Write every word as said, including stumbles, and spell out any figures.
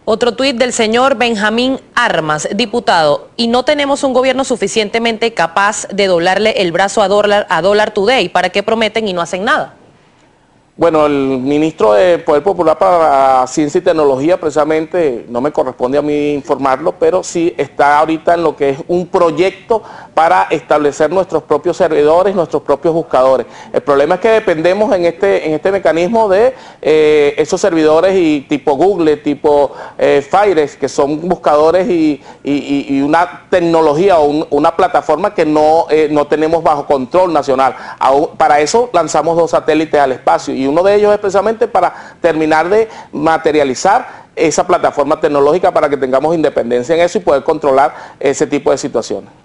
Otro tuit del señor Benjamín Armas, diputado, y no tenemos un gobierno suficientemente capaz de doblarle el brazo a Dólar, a Dólar Today. ¿Para qué prometen y no hacen nada? Bueno, el ministro de Poder Popular para Ciencia y Tecnología, precisamente, no me corresponde a mí informarlo, pero sí está ahorita en lo que es un proyecto para establecer nuestros propios servidores, nuestros propios buscadores. El problema es que dependemos en este, en este mecanismo de eh, esos servidores y tipo Google, tipo eh, Firex, que son buscadores y, y, y una tecnología o un, una plataforma que no, eh, no tenemos bajo control nacional. Aún, para eso lanzamos dos satélites al espacio y uno de ellos es precisamente para terminar de materializar esa plataforma tecnológica para que tengamos independencia en eso y poder controlar ese tipo de situaciones.